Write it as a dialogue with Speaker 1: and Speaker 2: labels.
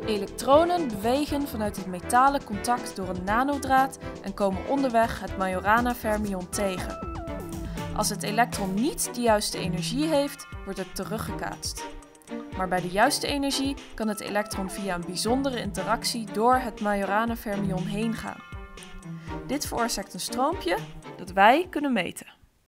Speaker 1: Elektronen bewegen vanuit het metalen contact door een nanodraad en komen onderweg het Majorana-fermion tegen. Als het elektron niet de juiste energie heeft, wordt het teruggekaatst. Maar bij de juiste energie kan het elektron via een bijzondere interactie door het Majorana-fermion heen gaan. Dit veroorzaakt een stroompje dat wij kunnen meten.